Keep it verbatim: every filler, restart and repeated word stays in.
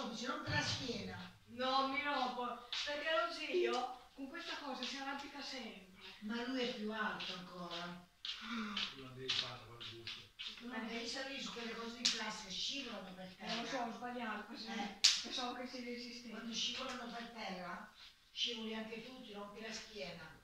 rompi, si rompe la schiena. No, mi rompo, perché lo zio con questa cosa si arrampica sempre. Ma lui è più alto ancora. Tu la devi fare con il busto. Tu non devi salire su quelle cose di plastica, scivolano per terra. Eh, lo so, ho sbagliato, Eh. pensavo che si resisteva. Quando scivolano per terra, scivoli anche tu, ti rompi la schiena.